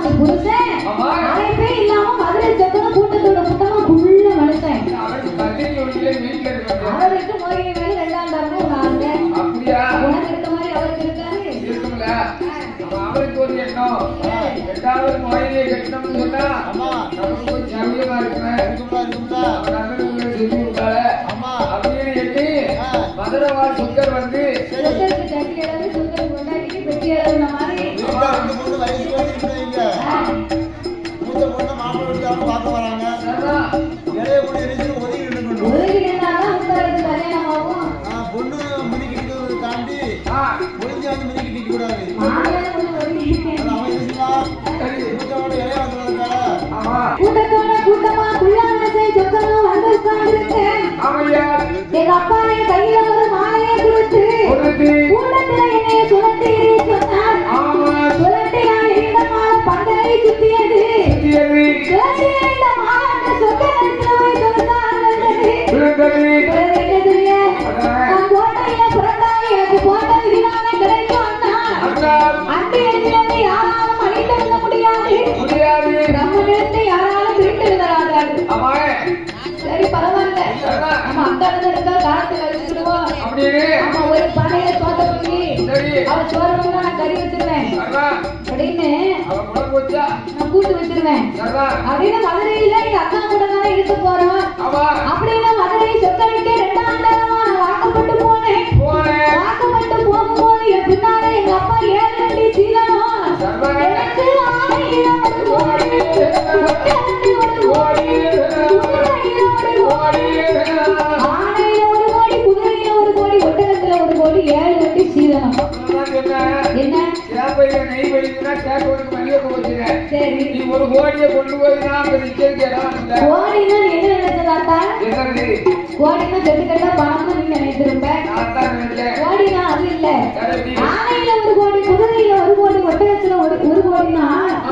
புருஷன் அழைப்பே இல்லாம மதுரை சொத்தன கூட்டத்தோட கூட்டமா புள்ள மனுஷன் அவருக்கு மோகினி மேல ரெண்டாம் தரமும் ஒரு ஆசை. அப்படியா? உனக்கு இருக்க மாதிரி அவருக்கு இருக்காரு இருக்கும்ல. அவருக்கு ஒரு எண்ணம் ரெண்டாவது மோகினியை கட்டணும்னு சொன்னா நமக்கு கொஞ்சம் சௌகரியமா இருக்குமே அப்படின்னு எண்ணி மதுரவாள் சுந்தர் வந்து சுந்தருக்கு தட்டி அளவு சுந்தர் கொண்டாடிக்கு பெட்டி அளவு மாதிரி பார்க்க வராங்க. இளைய கூட இருந்து ஒதுங்கி இருந்தாலும் உத்தரவுக்கு கல்யாணம் ஆகும். பொண்ணு மிதிக்கிட்டு தாண்டி ஒளிஞ்சு வந்து மிதிக்கிட்டு கூடாது. கூட்டத்தோட கூட்டமா குள்ளாமசை சொக்கமா வந்து உட்கார்ந்து எங்க அப்பா என் கையில ஒரு மாலையை கொடுத்து கூட்டத்துல என்னைய சுழட்டி சொன்னார். சுழட்டியா இந்த மாலை பந்தலை சுத்தியது. சுழட்டிய இந்த மாலை சொக்க நிறுத்தின போய் கோட்டையில புரட்டாய் எனக்கு போட்ட விதினாலே கிடைக்கும். அண்டை எழுதினதை யாராலும் அழித்து விட முடியாது. நம்ம நிலத்தை யாராலும் திருட்டு விதராதாரு. சரி பரவாயில்ல, நம்ம அந்த இடத்துல காலத்துல வச்சுக்கிடுவோம். நம்ம ஒரு பனையில சோத்த பண்ணி அவன் சோறு நான் கறி வச்சிருவேன் அப்படின்னு நான் கூட்டு வச்சிருவேன் அப்படின்னு மதுரையில எங்க அக்கா கூட தானே இருக்க போறோம். அப்படின்னு மதுரை சொத்தடிக்க ரெண்டாம் தரமா நான் வாக்கப்பட்டு போனேன். வாக்கப்பட்டு போகும்போது என் பின்னால எங்க அப்பா 7 அடி சீலனும் எனக்கு ஆணையிடம் ஆணையில 1 கோடி குதிரையில 1 கோடி ஒட்டகத்துல 1 கோடி 7 அடி சீலனம். என்ன நெய் வெளியா சரி நீ 1 கோடியை கொண்டு போயினா கோடினா என்ன நினைச்சதாத்தா? கோடினா கெட்டு கட்டா பணம்னு நீ நினைச்சிருப்ப. கோடினா அது இல்ல